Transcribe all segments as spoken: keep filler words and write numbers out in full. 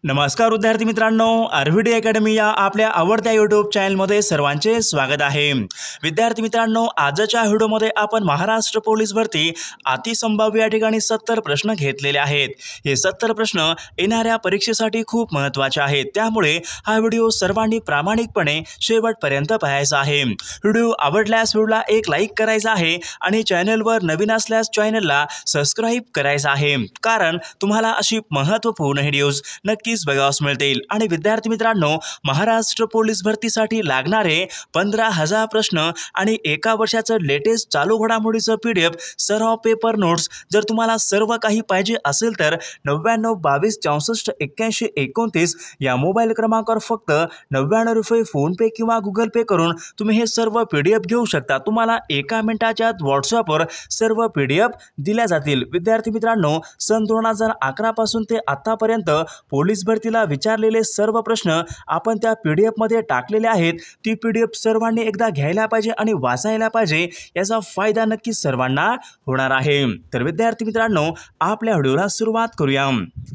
नमस्कार विद्यार्थी मित्रांनो, आरव्हीडी अकॅडमी या आपल्या आवडत्या यूट्यूब चॅनलमध्ये सर्वांचे स्वागत आहे। विद्यार्थी मित्रांनो, आजच्या व्हिडिओमध्ये आपण महाराष्ट्र पोलीस भरती अतिसंभाव्य या ठिकाणी सत्तर प्रश्न घेतलेले आहेत। हे सत्तर प्रश्न येणाऱ्या परीक्षेसाठी खूप महत्त्वाचे आहेत, त्यामुळे हा व्हिडिओ सर्वांनी प्रामाणिकपणे शेवटपर्यंत पाहायचा आहे। व्हिडिओ आवडल्यास व्हिडिओला एक लाईक करायचा आहे आणि चॅनलवर नवीन असल्यास चॅनलला सबस्क्राइब करायचं आहे, कारण तुम्हाला अशी महत्त्वपूर्ण व्हिडिओज नक्की बघावस मिळतील। आणि विद्यार्थी मित्रांनो, महाराष्ट्र पोलीस भरतीसाठी लागणारे पंधरा हजार प्रश्न आणि एका वर्षाचं लेटेस्ट चालू घडामोडीचं पीडीएफ सर्व पेपर नोट्स जर तुम्हाला सर्व काही पाहिजे असेल तर नव्याण्णव बावीस चौसष्ट एक्क्याऐंशी एकोणतीस या मोबाईल क्रमांकावर फक्त नव्याण्णव रुपये फोन पे किंवा गुगल पे करून तुम्ही हे सर्व पीडीएफ घेऊ शकता। तुम्हाला एका मिनिटाच्या आत व्हॉट्सअपवर सर्व पीडीएफ दिल्या जातील। विद्यार्थी मित्रांनो, सन दोन हजार अकरा पासून ते आतापर्यंत पोलीस भरतीला विचारलेले सर्व प्रश्न आपण त्या पीडीएफ मध्ये टाकलेले आहेत। ती पीडीएफ सर्वांनी एकदा घ्यायला पाहिजे आणि वाचायला पाहिजे, याचा फायदा नक्की सर्वांना होणार आहे। तर विद्यार्थी मित्रांनो, आपल्या व्हिडिओला सुरुवात करूया।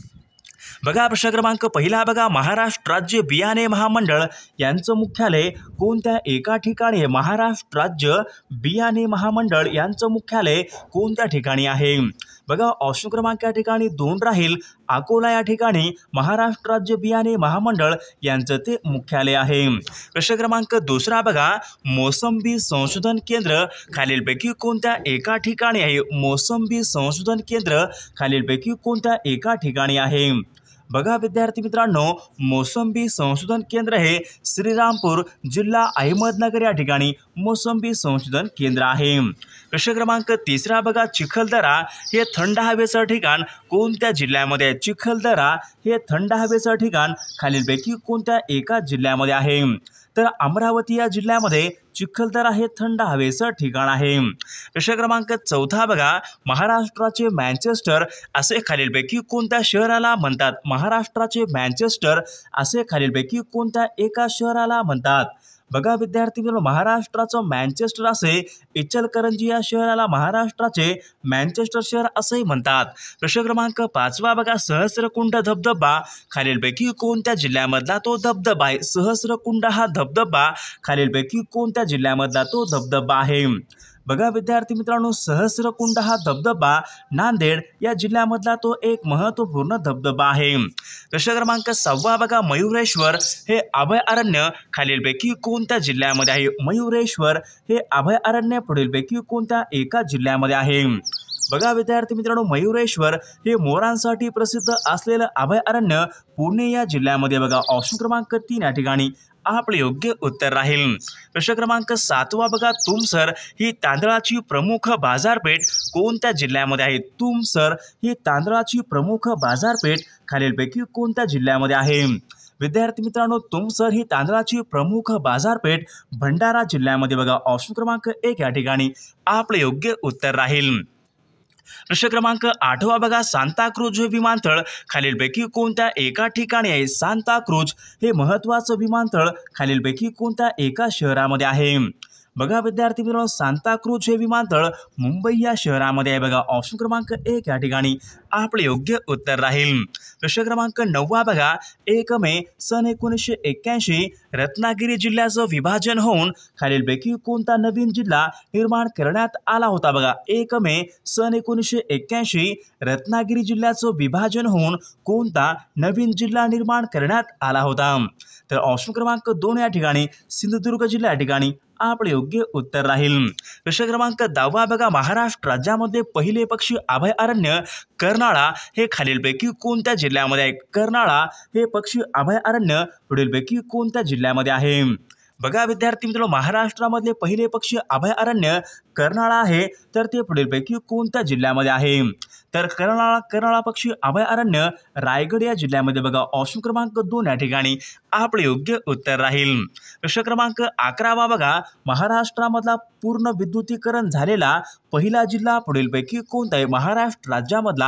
बघा, प्रश्न क्रमांक पहिला बघा, महाराष्ट्र राज्य बियाणे महामंडळ यांचं मुख्यालय कोणत्या एका ठिकाणी आहे? महाराष्ट्र राज्य बियाणे महामंडळ यांचं मुख्यालय कोणत्या ठिकाणी आहे? बघा, ऑप्शन क्रमांक या ठिकाणी दोन राहील, अकोला या ठिकाणी महाराष्ट्र राज्य बियाणे महामंडळ यांचं ते मुख्यालय आहे। प्रश्न क्रमांक दुसरा बघा, मोसंबी संशोधन केंद्र खालीलपैकी कोणत्या एका ठिकाणी आहे? मोसंबी संशोधन केंद्र खालीलपैकी कोणत्या एका ठिकाणी आहे? बघा विद्यार्थी मित्रांनो, मोसंबी संशोधन केंद्र हे श्रीरामपूर जिल्हा अहमदनगर या ठिकाणी मोसंबी संशोधन केंद्र आहे। प्रश्न क्रमांक तिसरा बघा, चिखलदरा हे थंड हवेचं ठिकाण कोणत्या जिल्ह्यामध्ये आहे? चिखलदरा हे थंड हवेचं ठिकाण खालीलपैकी कोणत्या एका जिल्ह्यामध्ये आहे? तर अमरावती या जिल्ह्यामध्ये चिखलदरा हे थंड हवेचं ठिकाण आहे। प्रश्न क्रमांक चौथा बघा, महाराष्ट्राचे मँचेस्टर असे खालीलपैकी कोणत्या शहराला म्हणतात? महाराष्ट्राचे मँचेस्टर असे खालीलपैकी कोणत्या एका शहराला म्हणतात? बघा विद्यार्थी मित्रांनो, महाराष्ट्राचं मँचेस्टर असे इचलकरंजी या शहराला महाराष्ट्राचे मँचेस्टर शहर असेही म्हणतात। प्रश्न क्रमांक पाचवा बघा, सहस्रकुंड धबधबा खालीलपैकी कोणत्या जिल्ह्यामधला तो धबधबा आहे? सहस्रकुंड हा धबधबा खालीलपैकी कोणत्या जिल्ह्यामधला तो धबधबा आहे? बघा विद्यार्थी मित्रांनो, सहस्रकुंड हा धबधबा नांदेड या जिल्ह्यामधला तो एक महत्त्वपूर्ण धबधबा आहे। प्रश्न क्रमांक सहावा बघा, मयुरेश्वर हे अभयारण्य खालीलपैकी कोणत्या जिल्ह्यामध्ये आहे? मयुरेश्वर हे अभयारण्य पुढीलपैकी कोणत्या एका जिल्ह्यामध्ये आहे? बघा विद्यार्थी मित्रांनो, मयुरेश्वर हे मोरांसाठी प्रसिद्ध असलेलं अभयारण्य पुणे या जिल्ह्यामध्ये बघा। ऑप्शन क्रमांक तीन या ठिकाणी आपले योग्य उत्तर राहील। प्रश्न क्रमांक सातवा बघा, तुमसर ही तांदळाची प्रमुख बाजारपेठ कोणत्या जिल्ह्यामध्ये आहे? तुमसर ही तांदळाची प्रमुख बाजारपेठ खालीलपैकी कोणत्या जिल्ह्यामध्ये आहे? विद्यार्थी मित्रांनो, तुमसर ही तांदळाची प्रमुख बाजारपेठ भंडारा जिल्ह्यामध्ये बघा। ऑप्शन क्रमांक एक या ठिकाणी आपले योग्य उत्तर राहील। प्रश्न क्रमांक आठवा बघा, सांताक्रूझ हे विमानतळ खालीलपैकी कोणत्या एका ठिकाणी आहे? सांताक्रूझ हे महत्त्वाचं विमानतळ खालीलपैकी कोणत्या एका शहरामध्ये आहे? बघा विद्यार्थी मित्रांनो, सांताक्रूझ हे विमानतळ मुंबई या शहरामध्ये आहे बघा। ऑप्शन क्रमांक एक या ठिकाणी आपले योग्य उत्तर राहील। प्रश्न क्रमांक नववा बघा, एक मे सन एकोणीसशे एक्क्याऐंशी रत्नागिरी जिल्ह्याचं विभाजन होऊन खालीलपैकी कोणता नवीन जिल्हा निर्माण करण्यात आला होता? बघा, एक मे सन एकोणीसशे एक्क्याऐंशी रत्नागिरी जिल्ह्याचं विभाजन होऊन कोणता नवीन जिल्हा निर्माण करण्यात आला होता? तर ऑप्शन क्रमांक दोन या ठिकाणी सिंधुदुर्ग जिल्हा या ठिकाणी आपले योग्य उत्तर राहील। प्रश्न क्रमांक दहावा बघा, महाराष्ट्र राज्यामध्ये पहिले पक्षी अभयारण्य कर्नाळा हे खालीलपैकी कोणत्या जिल्ह्यामध्ये आहे? कर्नाळा हे पक्षी अभयारण्य पुढीलपैकी कोणत्या जिल्ह्यामध्ये आहे? बघा विद्यार्थी मित्रांनो, महाराष्ट्रामधले पहिले पक्षी अभयारण्य कर्नाळा आहे, तर ते पुढीलपैकी कोणत्या जिल्ह्यामध्ये आहे? तर कर्नाळा कर्नाळा पक्षी अभयारण्य रायगड या जिल्ह्यामध्ये बघा। ऑप्शन क्रमांक दोन या ठिकाणी आपले योग्य उत्तर राहील। प्रश्न क्रमांक अकरावा बघा, महाराष्ट्रामधला पूर्ण विद्युतीकरण झालेला पहिला जिल्हा पुढीलपैकी कोणता आहे? महाराष्ट्र राज्यामधला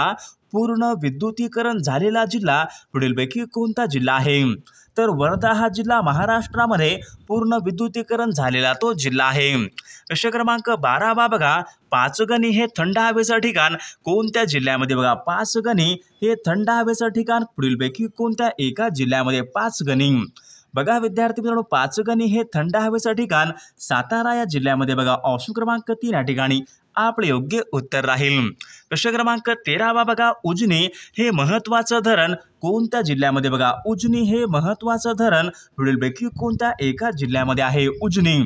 पूर्ण विद्युतीकरण झालेला जिल्हा पुढीलपैकी कोणता जिल्हा आहे? तर वर्धा हा जिल्हा महाराष्ट्रामध्ये पूर्ण विद्युतीकरण झालेला तो जिल्हा आहे. प्रश्न क्रमांक बारा बघा, पाचगणी हे थंड हवेचं ठिकाण कोणत्या जिल्ह्यामध्ये? बघा, पाचगणी हे थंड हवेचं ठिकाण पुढीलपैकी कोणत्या एका जिल्ह्यामध्ये? पाचगणी. बघा विद्यार्थी मित्रांनो, पाचगणी हे थंड हवेचं ठिकाण सातारा या जिल्ह्यामध्ये. बघा, ऑप्शन क्रमांक तीन या ठिकाणी आपले योग्य उत्तर राहील. प्रश्न क्रमांक तेरावा बघा, उजनी हे महत्वाचं धरण कोणत्या जिल्ह्यामध्ये? बघा, उजनी हे महत्वाचं धरण पुढीलपैकी कोणत्या एका जिल्ह्यामध्ये आहे? उजनी.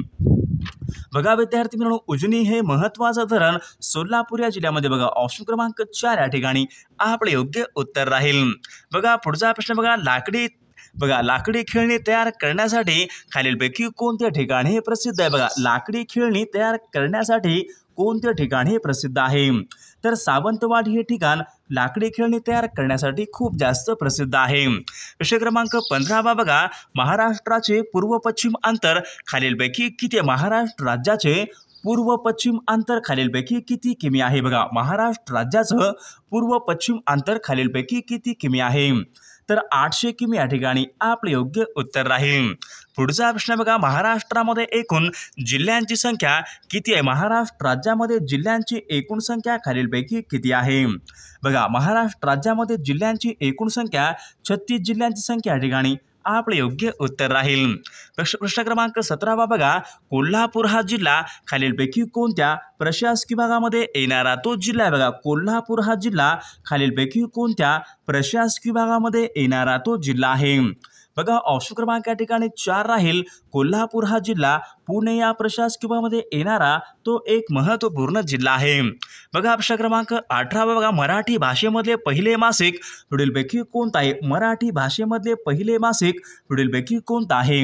बघा विद्यार्थी मित्रांनो, उजनी हे महत्वाचं धरण सोलापूर या जिल्ह्यामध्ये. बघा, ऑप्शन क्रमांक चार या ठिकाणी आपले योग्य उत्तर राहील. बघा पुढचा प्रश्न बघा, लाकडी बघा लाकडी खेळणी तयार करण्यासाठी खालीलपैकी कोणते ठिकाण हे प्रसिद्ध आहे? बघा, लाकडी खेळणी तयार करण्यासाठी कोणते ठिकाण हे प्रसिद्ध आहे? तर सावंतवाडी हे ठिकाण लाकडी खेळणी तयार करण्यासाठी खूप जास्त प्रसिद्ध आहे. प्रश्न क्रमांक पंधरावा बघा, महाराष्ट्राचे पूर्व पश्चिम अंतर खालीलपैकी किती आहे? महाराष्ट्र राज्याचे पूर्व पश्चिम अंतर खालीलपैकी किती किमी आहे? बघा, महाराष्ट्र राज्याचं पूर्व पश्चिम अंतर खालीलपैकी किती किमी आहे? तर आठशे किमी या ठिकाणी आपले योग्य उत्तर राहील. पुढचा प्रश्न बघा, महाराष्ट्रामध्ये एकूण जिल्ह्यांची संख्या किती आहे? महाराष्ट्र राज्यामध्ये जिल्ह्यांची एकूण संख्या खालीलपैकी किती आहे? बघा, महाराष्ट्र राज्यामध्ये जिल्ह्यांची एकूण संख्या छत्तीस जिल्ह्यांची संख्या या ठिकाणी आपले योग्य उत्तर राहील. प्रश्न क्रमांक सतरावा बघा, कोल्हापूर हा जिल्हा खालीलपैकी कोणत्या प्रशासकीय विभागामध्ये येणारा तो जिल्हा आहे? बघा, कोल्हापूर हा जिल्हा खालीलपैकी कोणत्या प्रशासकीय विभागामध्ये येणारा तो जिल्हा आहे? बघा, ऑप्शन क्रमांक या ठिकाणी चार राहील. कोल्हापूर हा जिल्हा पुणे या प्रशासकीय विभागामध्ये येणारा तो एक महत्त्वपूर्ण जिल्हा आहे. बघा प्रश्न क्रमांक अठरा बघा, मराठी भाषेमधले पहिले मासिक पुढीलपैकी कोणतं आहे? मराठी भाषेमधले पहिले मासिक पुढीलपैकी कोणतं आहे?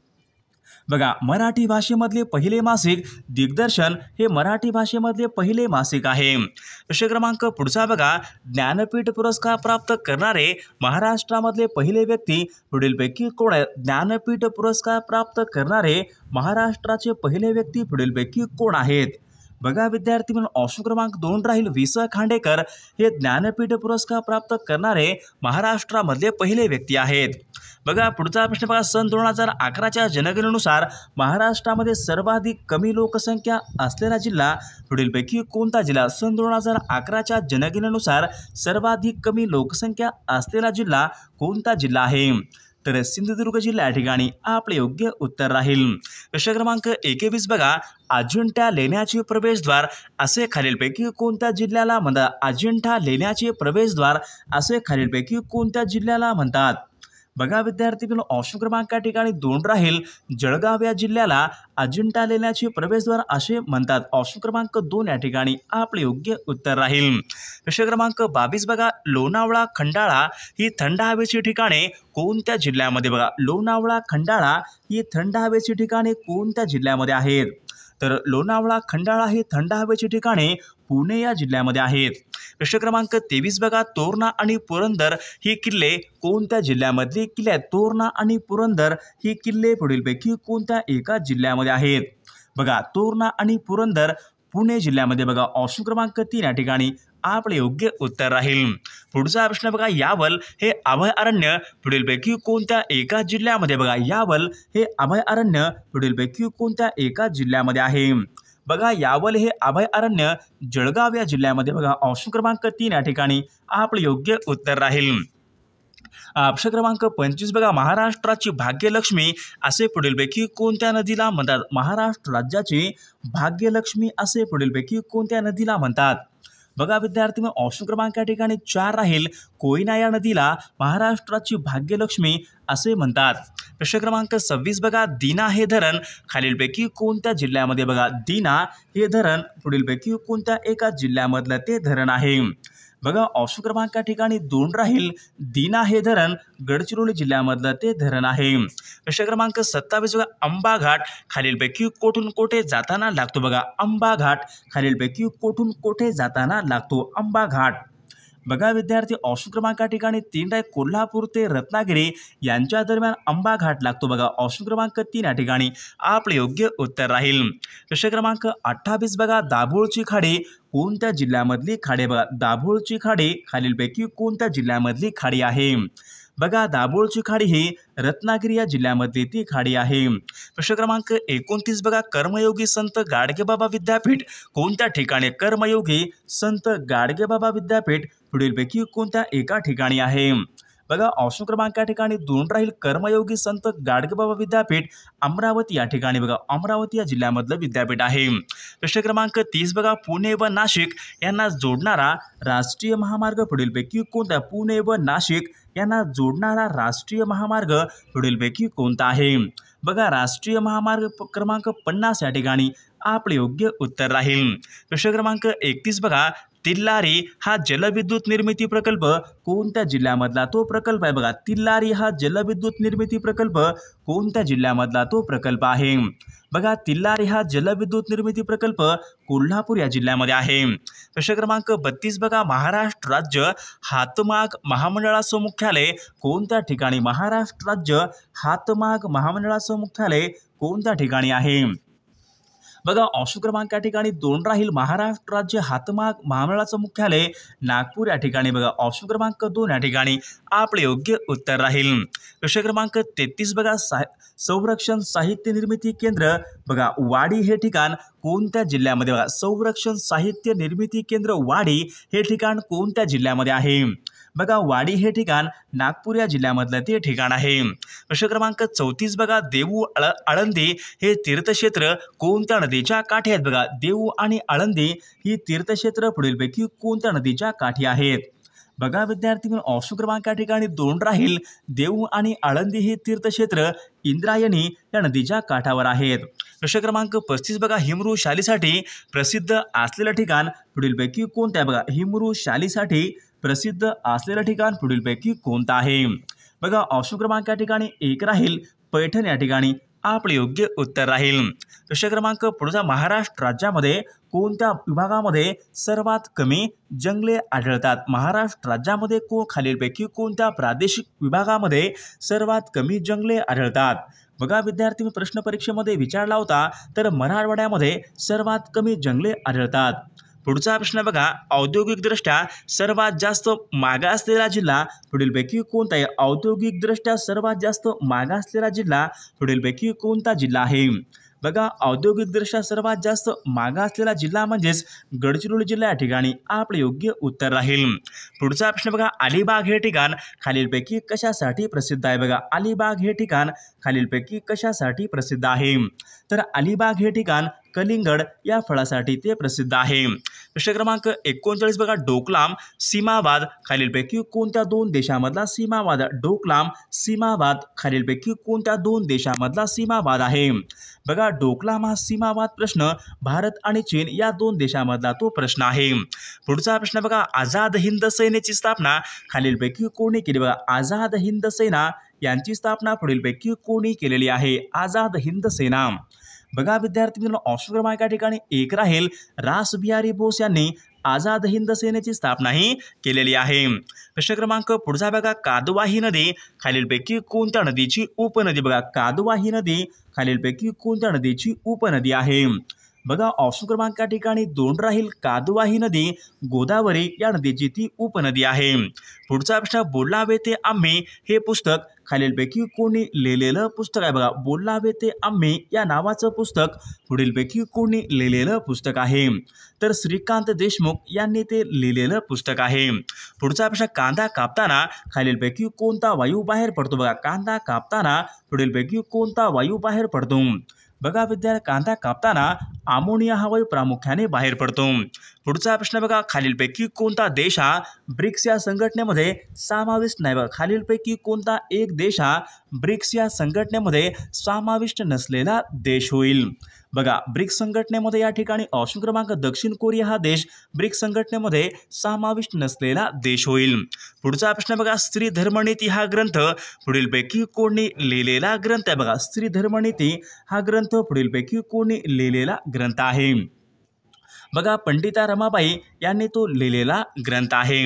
बघा, मराठी भाषेमधले पहिले मासिक दिग्दर्शन हे मराठी भाषेमधले पहिले मासिक आहे. प्रश्न क्रमांक पुढचा बघा, ज्ञानपीठ पुरस्कार प्राप्त करणारे महाराष्ट्रामधले पहिले व्यक्ती पुढीलपैकी कोण आहेत? ज्ञानपीठ पुरस्कार प्राप्त करणारे महाराष्ट्राचे पहिले व्यक्ती पुढीलपैकी कोण आहेत? बघा विद्यार्थी म्हणून ऑप्शन क्रमांक दोन राहील. वि स खांडेकर हे ज्ञानपीठ पुरस्कार प्राप्त करणारे महाराष्ट्रामधले पहिले व्यक्ती आहेत. बघा पुढचा प्रश्न बघा, सन दोन हजार अकराच्या जनगणनेनुसार महाराष्ट्रामध्ये सर्वाधिक कमी लोकसंख्या असलेला जिल्हा पुढीलपैकी कोणता जिल्हा? सन दोन हजार अकराच्या जनगणनेनुसार सर्वाधिक कमी लोकसंख्या असलेला जिल्हा कोणता जिल्हा आहे? तर सिंधुदुर्ग जिल्हा या ठिकाणी आपले योग्य उत्तर राहील. प्रश्न क्रमांक एकवीस बघा, अजिंठा लेण्याचे प्रवेशद्वार असे खालीलपैकी कोणत्या जिल्ह्याला म्हणतात? अजिंठा लेण्याचे प्रवेशद्वार असे खालीलपैकी कोणत्या जिल्ह्याला म्हणतात? बघा विद्यार्थी मित्रांनो, ऑप्शन क्रमांक या ठिकाणी दोन राहील. जळगाव या जिल्ह्याला अजिंठा लेण्याचे प्रवेशद्वार असे म्हणतात. ऑप्शन क्रमांक दोन या ठिकाणी आपले योग्य उत्तर राहील. प्रश्न क्रमांक बावीस बघा, लोणावळा खंडाळा ही थंड हवेची ठिकाणे कोणत्या जिल्ह्यामध्ये? बघा, लोणावळा खंडाळा ही थंड हवेची ठिकाणे कोणत्या जिल्ह्यामध्ये आहेत? तर लोणावळा खंडाळा ही थंड हवेची ठिकाणे पुणे या जिल्ह्यामध्ये आहेत. प्रश्न क्रमांक तेवीस बघा, तोरणा आणि पुरंदर ही किल्ले कोणत्या जिल्ह्यामधली किल्ले आहेत? तोरणा आणि पुरंदर ही किल्ले पुढीलपैकी कोणत्या एका जिल्ह्यामध्ये आहेत? बघा, तोरणा आणि पुरंदर पुणे जिल्ह्यामध्ये. बघा, ऑप्शन क्रमांक तीन या ठिकाणी आपले योग्य उत्तर राहील. पुढचा प्रश्न बघा, यावल हे अभयारण्य पुढीलपैकी कोणत्या एका जिल्ह्यामध्ये? बघा, यावल हे अभयारण्य पुढीलपैकी कोणत्या एका जिल्ह्यामध्ये आहे? बघा, यावल हे अभयारण्य जळगाव या जिल्ह्यामध्ये. बघा, ऑप्शन क्रमांक तीन या ठिकाणी आपले योग्य उत्तर राहील. प्रश्न क्रमांक पंचवीस बघा, महाराष्ट्राची भाग्यलक्ष्मी असे पुढीलपैकी कोणत्या नदीला म्हणतात? महाराष्ट्र राज्याची भाग्यलक्ष्मी असे पुढीलपैकी कोणत्या नदीला म्हणतात? बघा विद्यार्थी मग ऑप्शन क्रमांक या ठिकाणी चार राहील. कोयना या नदीला महाराष्ट्राची भाग्यलक्ष्मी असे म्हणतात. प्रश्न क्रमांक सव्वीस बघा, दीना हे धरण खालीलपैकी कोणत्या जिल्ह्यामध्ये? बघा, दीना हे धरण पुढीलपैकी कोणत्या एका जिल्ह्यामधलं ते धरण आहे? बघा, ऑप्शन क्रमांक या ठिकाणी दोन राहील. दीना हे धरण गडचिरोली जिल्ह्यामधलं ते धरण आहे. प्रश्न क्रमांक सत्तावीस बघा, आंबा घाट खालीलपैकी कोठून कोठे जाताना लागतो? बघा, आंबा घाट खालीलपैकी कोठून कोठे जाताना लागतो? आंबा घाट. बघा विद्यार्थी, ऑप्शन क्रमांक या ठिकाणी तीन आहे, कोल्हापूर ते रत्नागिरी यांच्या दरम्यान आंबा घाट लागतो. बघा ऑप्शन क्रमांक तीन या ठिकाणी आपले योग्य उत्तर राहील. प्रश्न क्रमांक अठ्ठावीस बघा, दाभोळची खाडी कोणत्या जिल्ह्यामधली खाडी? बघा दाभोळची खाडी खालीलपैकी कोणत्या जिल्ह्यामधली खाडी आहे? बघा दाभोळची खाडी ही रत्नागिरी या जिल्ह्यामधली ती खाडी आहे. प्रश्न क्रमांक एकोणतीस बघा, कर्मयोगी संत गाडगेबाबा विद्यापीठ कोणत्या ठिकाणी? कर्मयोगी संत गाडगेबाबा विद्यापीठ पुढीलपैकी कोणत्या एका ठिकाणी आहे? बघा ऑप्शन क्रमांक या ठिकाणी दोन राहील, कर्मयोगी संत गाडगेबाबा विद्यापीठ अमरावती या ठिकाणी. बघा अमरावती या जिल्ह्यामधलं विद्यापीठ आहे. प्रश्न क्रमांक तीस बघा, पुणे व नाशिक यांना जोडणारा राष्ट्रीय महामार्ग पुढीलपैकी कोणता? पुणे व नाशिक यांना जोडणारा राष्ट्रीय महामार्ग पुढीलपैकी कोणता आहे? बघा राष्ट्रीय महामार्ग क्रमांक पन्नास या ठिकाणी आपले योग्य उत्तर राहील. प्रश्न क्रमांक एकतीस बघा, तिल्लारी हा जलविद्युत निर्मिती प्रकल्प कोणत्या जिल्ह्यामधला तो प्रकल्प आहे? बघा तिल्लारी हा जलविद्युत निर्मिती प्रकल्प कोणत्या जिल्ह्यामधला तो प्रकल्प आहे? बघा तिल्लारी हा जलविद्युत निर्मिती प्रकल्प कोल्हापूर या जिल्ह्यामध्ये आहे. प्रश्न क्रमांक बत्तीस बघा, महाराष्ट्र राज्य हातमाग महामंडळाचं मुख्यालय कोणत्या ठिकाणी? महाराष्ट्र राज्य हातमाग महामंडळाचं मुख्यालय कोणत्या ठिकाणी आहे? बघा ऑप्शन क्रमांक या ठिकाणी दोन राहील, महाराष्ट्र राज्य हातमाग महामंडळाचं मुख्यालय नागपूर या ठिकाणी. बघा ऑप्शन क्रमांक दोन या ठिकाणी आपले योग्य उत्तर राहील. प्रश्न क्रमांक तेहतीस बघा, सा संरक्षण साहित्य निर्मिती केंद्र बघा वाडी हे ठिकाण कोणत्या जिल्ह्यामध्ये? बघा संरक्षण साहित्य निर्मिती केंद्र वाडी हे ठिकाण कोणत्या जिल्ह्यामध्ये आहे? बघा वाडी हे ठिकाण नागपूर या जिल्ह्यामधलं ते ठिकाण आहे. प्रश्न क्रमांक चौतीस बघा, देऊ आळ आळंदी हे तीर्थक्षेत्र कोणत्या नदीच्या काठी आहेत? बघा देऊ आणि आळंदी ही तीर्थक्षेत्र पुढीलपैकी कोणत्या नदीच्या काठी आहेत? बघा विद्यार्थी म्हणून ऑप्शन क्रमांक या ठिकाणी दोन राहील, देऊ आणि आळंदी ही तीर्थक्षेत्र इंद्रायणी या नदीच्या काठावर आहेत. प्रश्न क्रमांक पस्तीस बघा, हिमरू शालीसाठी प्रसिद्ध असलेलं ठिकाण पुढीलपैकी कोणतं आहे? बघा हिमरू शालीसाठी प्रसिद्ध असलेलं ठिकाण पुढीलपैकी कोणतं आहे? बघा ऑप्शन क्रमांक या ठिकाणी एक राहील, पैठण या ठिकाणी आपले योग्य उत्तर राहील. प्रश्न क्रमांक पुढचा, महाराष्ट्र राज्यामध्ये कोणत्या विभागामध्ये सर्वात कमी जंगले आढळतात? महाराष्ट्र राज्यामध्ये को खालीलपैकी कोणत्या प्रादेशिक विभागामध्ये सर्वात कमी जंगले आढळतात? बघा विद्यार्थी प्रश्न परीक्षेमध्ये विचारला होता, तर मराठवाड्यामध्ये सर्वात कमी जंगले आढळतात. पुढचा प्रश्न बघा, औद्योगिकदृष्ट्या सर्वात जास्त मागासलेला जिल्हा पुढीलपैकी कोणता आहे? औद्योगिकदृष्ट्या सर्वात जास्त मागासलेला जिल्हा पुढीलपैकी कोणता जिल्हा आहे? बघा औद्योगिकदृष्ट्या सर्वात जास्त मागासलेला जिल्हा म्हणजेच गडचिरोली जिल्हा या ठिकाणी आपले योग्य उत्तर राहील. पुढचा प्रश्न बघा, अलिबाग हे ठिकाण खालीलपैकी कशासाठी प्रसिद्ध आहे? बघा अलिबाग हे ठिकाण खालीलपैकी कशासाठी प्रसिद्ध आहे? तर अलिबाग हे ठिकाण कलिंगड या फळासाठी ते प्रसिद्ध आहे. प्रश्न क्रमांक एकोणचाळीस बघा, डोकलाम सीमावाद खालीलपैकी कोणत्या दोन देशामधला सीमावाद? डोकलाम सीमावाद खालीलपैकी कोणत्या दोन देशामधला सीमावाद आहे? बघा डोकलाम हा सीमावाद प्रश्न भारत आणि चीन या दोन देशामधला तो प्रश्न आहे. पुढचा प्रश्न बघा, आझाद हिंद सेनेची स्थापना खालीलपैकी कोणी केली? बघा आझाद हिंद सेना यांची स्थापना पुढीलपैकी कोणी केलेली आहे? आझाद हिंद सेना. बघा विद्यार्थी मित्रांनो ऑप्शन क्रमांक या ठिकाणी एक राहील, रासबिहारी बोस यांनी आझाद हिंद सेनेची स्थापना ही केलेली आहे. प्रश्न क्रमांक पुढचा बघा, कादवा ही नदी खालीलपैकी कोणत्या नदीची उपनदी? बघा कादवा ही नदी खालीलपैकी कोणत्या नदीची उपनदी आहे? बघा ऑप्शन क्रमांक या ठिकाणी दोन राहील, कादवा ही नदी गोदावरी या नदीची ती उपनदी आहे. पुढचा प्रश्न, बोलावे ते आम्ही हे पुस्तक खालीलपैकी कोणी लिहिलेलं पुस्तक आहे? बघा बोलावे ते आम्ही या नावाचं पुस्तक पुढीलपैकी कोणी लिहिलेलं पुस्तक आहे? तर श्रीकांत देशमुख यांनी ते लिहिलेलं पुस्तक आहे. पुढचा प्रश्न, कांदा कापताना खालीलपैकी कोणता वायू बाहेर पडतो? बघा कांदा कापताना पुढीलपैकी कोणता वायू बाहेर पडतो? बघा विद्यार्थी कांदा कापताना अमोनिया हा वायू प्रामुख्याने बाहेर पडतो. पुढचा प्रश्न बघा, खालीलपैकी कोणता देश हा ब्रिक्स या संघटनेमध्ये समाविष्ट नाही? बघा खालीलपैकी कोणता एक देश हा ब्रिक्स या संघटनेमध्ये समाविष्ट नसलेला देश होईल? बघा ब्रिक्स संघटनेमध्ये या ठिकाणी ऑप्शन क्रमांक दक्षिण कोरिया हा देश ब्रिक्स संघटनेमध्ये समाविष्ट नसलेला देश होईल. पुढचा प्रश्न बघा, स्त्री धर्मनीती हा ग्रंथ पुढीलपैकी कोणी लिहिलेला ग्रंथ आहे? बघा स्त्री धर्मनीती हा ग्रंथ पुढीलपैकी कोणी लिहिलेला ग्रंथ आहे? बघा पंडिता रमाबाई यांनी तो लिहिलेला ग्रंथ आहे.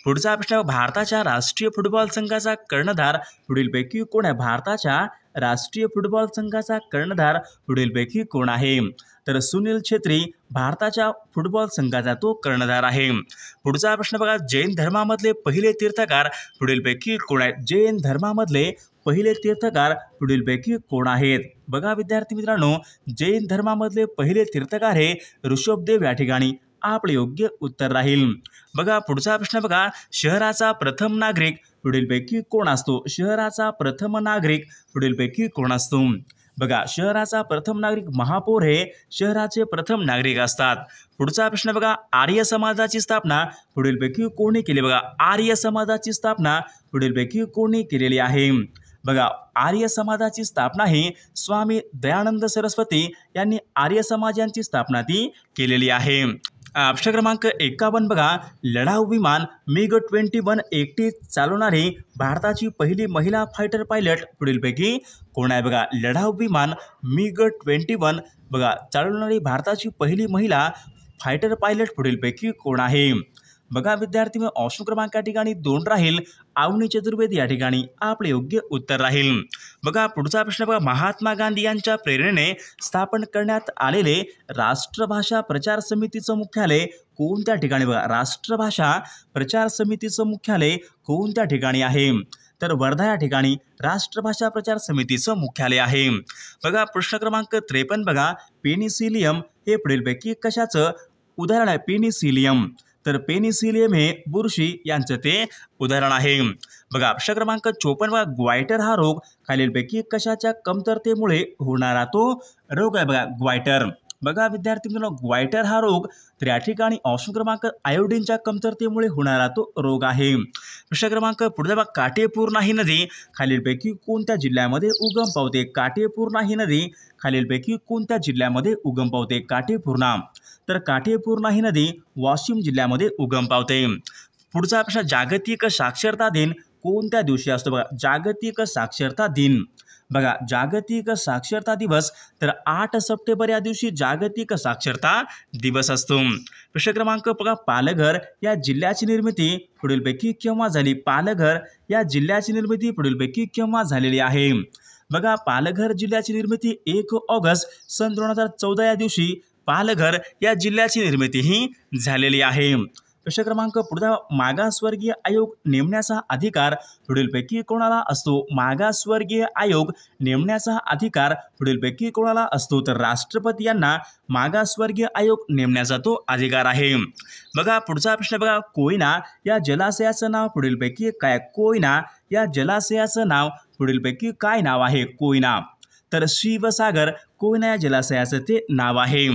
पुढचा प्रश्न, भारताच्या राष्ट्रीय फुटबॉल संघाचा कर्णधार पुढीलपैकी कोण आहे? भारताच्या राष्ट्रीय फुटबॉल संघाचा कर्णधार पुढीलपैकी कोण आहे? तर सुनील छेत्री भारताच्या फुटबॉल संघाचा तो कर्णधार आहे. पुढचा प्रश्न बघा, जैन धर्मामधले पहिले तीर्थकार पुढीलपैकी कोण आहेत? जैन धर्मामधले पहिले तीर्थकार पुढीलपैकी कोण आहेत? बघा विद्यार्थी मित्रांनो, जैन धर्मामधले पहिले तीर्थकार हे ऋषभदेव या ठिकाणी आपले योग्य उत्तर राहील. बघा पुढचा प्रश्न बघा, शहराचा प्रथम नागरिक पुढीलपैकी कोण असतो? शहराचा प्रथम नागरिक पुढीलपैकी कोण असतो? बघा शहराचा प्रथम नागरिक महापौर हे शहराचे प्रथम नागरिक असतात. पुढचा प्रश्न बघा, आर्य समाजाची स्थापना पुढीलपैकी कोणी केली? बघा आर्य समाजाची स्थापना पुढीलपैकी कोणी केलेली आहे? बघा आर्य समाजाची स्थापना ही स्वामी दयानंद सरस्वती यांनी आर्य समाज यांची स्थापना ती केलेली आहे. प्रश्न क्रमांक एकावन्न बघा, लढाऊ विमान मिग ट्वेंटी वन एकटी चालवणारी भारताची पहिली महिला फायटर पायलट पुढीलपैकी कोण आहे? बघा लढाऊ विमान मिग ट्वेंटी वन बघा चालवणारी भारताची पहिली महिला फायटर पायलट पुढीलपैकी कोण आहे? बघा विद्यार्थी मग ऑप्शन क्रमांक या ठिकाणी दोन राहील, अवनी चतुर्वेदी या ठिकाणी आपले योग्य उत्तर राहील. बघा पुढचा प्रश्न बघा, महात्मा गांधी यांच्या प्रेरणेने स्थापन करण्यात आलेले राष्ट्रभाषा प्रचार समितीचं मुख्यालय कोणत्या ठिकाणी? बघा राष्ट्रभाषा प्रचार समितीचं मुख्यालय कोणत्या ठिकाणी आहे? तर वर्धा या ठिकाणी राष्ट्रभाषा प्रचार समितीचं मुख्यालय आहे. बघा प्रश्न क्रमांक त्रेपन्न बघा, पेनिसिलियम हे पुढीलपैकी कशाचं उदाहरण आहे? पेनिसिलियम तर पेनिसिलियम हे बुरशी यांचं ते उदाहरण आहे. बघा प्रश्न क्रमांक चोपन्न बघा, ग्वायटर हा रोग खालीलपैकी कशाच्या कमतरतेमुळे होणारा तो रोग आहे? बघा ग्वायटर. बघा विद्यार्थी मित्रांनो, ग्वायटर हा रोग तर या ठिकाणी ऑप्शन क्रमांक आयोडीनच्या कमतरतेमुळे होणारा तो रोग आहे. प्रश्न क्रमांक पुढचा बघा, काटेपूर्णा ही नदी खालीलपैकी कोणत्या जिल्ह्यामध्ये उगम पावते? काटेपूर्णा ही नदी खालीलपैकी कोणत्या जिल्ह्यामध्ये उगम पावते? काटेपूर्णा तर काटेपूर्णा ही नदी वाशिम जिल्ह्यामध्ये उगम पावते. पुढचा प्रश्न, जागतिक साक्षरता दिन कोणत्या दिवशी असतो? बघा जागतिक साक्षरता दिन. बघा जागतिक साक्षरता दिवस तर आठ सप्टेंबर या दिवशी जागतिक साक्षरता दिवस असतो. प्रश्न क्रमांक बघा, पालघर या जिल्ह्याची निर्मिती पुढीलपैकी केव्हा झाली? पालघर या जिल्ह्याची निर्मिती पुढीलपैकी केव्हा झालेली आहे? बघा पालघर जिल्ह्याची निर्मिती एक ऑगस्ट सन दोन हजार चौदा या दिवशी पालघर या जिल्ह्याची निर्मिती ही झालेली आहे. प्रश्न क्रमांक पुढचा, मागासवर्गीय आयोग नेमण्याचा अधिकार पुढीलपैकी कोणाला असतो? मागासवर्गीय आयोग नेमण्याचा अधिकार पुढीलपैकी कोणाला असतो? तर राष्ट्रपती यांना मागासवर्गीय आयोग नेमण्याचा तो अधिकार आहे. बघा पुढचा प्रश्न बघा, कोयना या जलाशयाचं नाव पुढीलपैकी काय? कोयना या जलाशयाचं नाव पुढीलपैकी काय नाव आहे? कोयना तर शिवसागर कोयना या जलाशयाचं ते नाव आहे.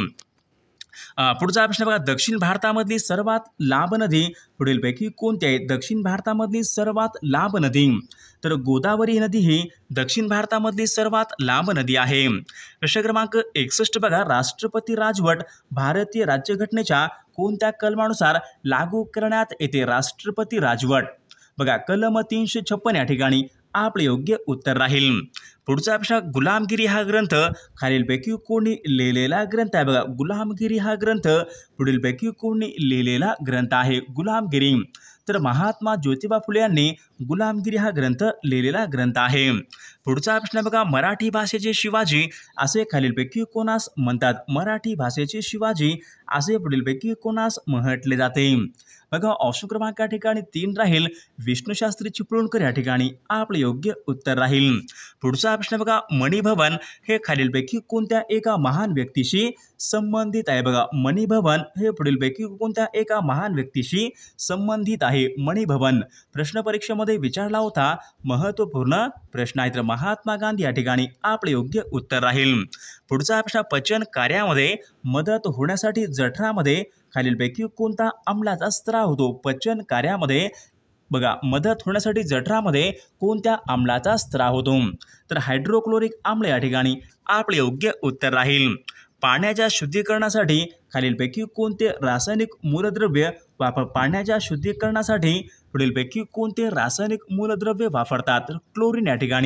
पुढचा प्रश्न बघा, दक्षिण भारतामधली सर्वात लांब नदी पुढीलपैकी कोणती आहे? दक्षिण भारतामधली सर्वात लांब नदी तर गोदावरी नदी ही दक्षिण भारतामधली सर्वात लांब नदी आहे. प्रश्न क्रमांक एकसष्ट बघा, राष्ट्रपती राजवट भारतीय राज्यघटनेच्या कोणत्या कलमानुसार लागू करण्यात येते? राष्ट्रपती राजवट बघा कलम तीनशे छप्पन या ठिकाणी आपले योग्य उत्तर राहील. पुढचा प्रश्न, गुलामगिरी हा ग्रंथ खालीलपैकी कोणी लिहिलेला ग्रंथ आहे? बघा गुलामगिरी हा ग्रंथ पुढीलपैकी कोणी लिहिलेला ग्रंथ आहे? गुलामगिरी तर महात्मा ज्योतिबा फुले यांनी गुलामगिरी हा ग्रंथ लिहिलेला ग्रंथ आहे. पुढचा प्रश्न बघा, मराठी भाषेचे शिवाजी असे खालीलपैकी कोणास म्हणतात? मराठी भाषेचे शिवाजी असे पुढीलपैकी कोणास म्हटले जाते? बघा ऑप्शन क्रमांक या ठिकाणी तीन राहील, विष्णुशास्त्री चिपळूणकर या ठिकाणी आपले योग्य उत्तर राहील. पुढचा प्रश्न बघा, मणिभवन हे खालीलपैकी कोणत्या एका महान व्यक्तीशी संबंधित आहे? बघा मणिभवन हे पुढीलपैकी कोणत्या एका महान व्यक्तीशी संबंधित आहे? मणिभवन प्रश्न परीक्षेमध्ये विचारला होता, महत्त्वपूर्ण प्रश्न आहे. तर महात्मा गांधी या ठिकाणी आपले योग्य उत्तर राहील. पुढचा प्रश्न, पचन कार्यामध्ये मदत होण्यासाठी जठरामध्ये खालीलपैकी कोणता आम्लाचा स्त्राव होतो? पचन कार्यामध्ये बघा मदत होण्यासाठी जठरामध्ये कोणत्या आम्लाचा स्त्राव होतो? तर हायड्रोक्लोरिक आम्ल या ठिकाणी आपले योग्य उत्तर राहील. पाण्याच्या शुद्धीकरणासाठी खालीलपैकी कोणते रासायनिक मूलद्रव्य वापर पाण्याच्या शुद्धीकरणासाठी पुढीलपैकी कोणते रासायनिक मूलद्रव्य वापरतात? तर क्लोरीन या ठिकाणी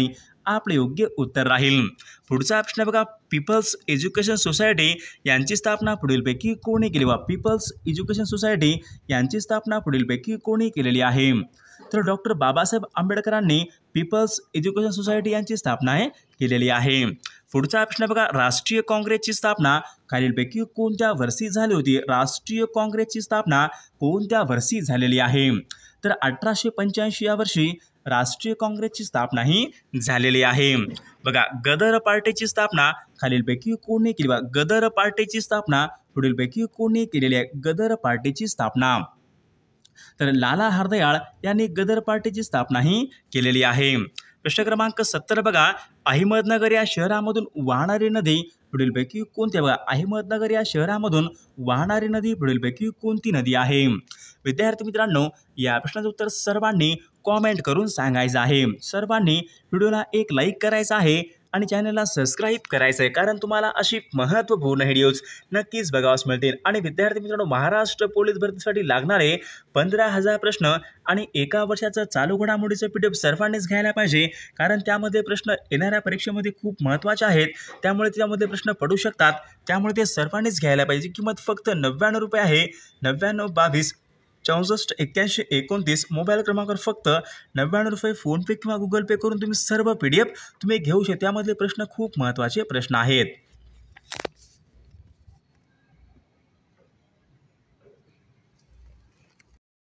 आपले योग्य उत्तर राहील. पुढचा प्रश्न बघा, पीपल्स एज्युकेशन सोसायटी यांची स्थापना पुढीलपैकी कोणी केली? वा पीपल्स एज्युकेशन सोसायटी यांची स्थापना पुढीलपैकी कोणी केलेली आहे? तर डॉक्टर बाबासाहेब आंबेडकरांनी पीपल्स एज्युकेशन सोसायटी यांची स्थापना आहे केलेली आहे. पुढचा प्रश्न बघा, राष्ट्रीय काँग्रेसची स्थापना खालीलपैकी कोणत्या वर्षी झाली होती? राष्ट्रीय काँग्रेसची स्थापना कोणत्या वर्षी झालेली आहे? तर अठराशे पंच्याऐंशी या वर्षी राष्ट्रीय काँग्रेसची स्थापना ही झालेली आहे. बघा, गदर पार्टीची स्थापना खालीलपैकी कोणी केली? बघा, गदर पार्टीची स्थापना पुढीलपैकी कोणी केलेली आहे? गदर पार्टीची स्थापना तर लाला हरदयाळ यांनी गदर पार्टीची स्थापना ही केलेली आहे. प्रश्न क्रमांक सत्तर बघा, अहमदनगर या शहरामधून वाहणारी नदी पुढीलपैकी कोणती? बघा, अहमदनगर या शहरामधून वाहणारी नदी पुढीलपैकी कोणती नदी आहे? विद्यार्थी मित्रांनो, या प्रश्नाचं उत्तर सर्वांनी कॉमेंट करून सांगायचं आहे. सर्वांनी व्हिडिओला एक लाईक करायचा आहे आणि चॅनलला सबस्क्राईब करायचं आहे, कारण तुम्हाला अशी महत्त्वपूर्ण व्हिडिओज नक्कीच बघावास मिळतील. आणि विद्यार्थी मित्रांनो, महाराष्ट्र पोलीस भरतीसाठी लागणारे पंधरा हजार प्रश्न आणि एका वर्षाचं चालू घडामोडीचं पी डी एफ सर्वांनीच घ्यायला पाहिजे, कारण त्यामध्ये प्रश्न येणाऱ्या परीक्षेमध्ये खूप महत्त्वाचे आहेत. त्यामुळे त्यामध्ये प्रश्न पडू शकतात, त्यामुळे ते सर्वांनीच घ्यायला पाहिजे. किंमत फक्त नव्याण्णव रुपये आहे. नव्याण्णव बावीस चौसष्ट एक्क्याऐंशी एकोणतीस मोबाईल क्रमांकावर फक्त नव्याण्णव रुपये फोनपे किंवा गुगल पे करून तुम्ही सर्व पी डी एफ तुम्ही घेऊ शकता. त्यामधले प्रश्न खूप महत्त्वाचे प्रश्न आहेत.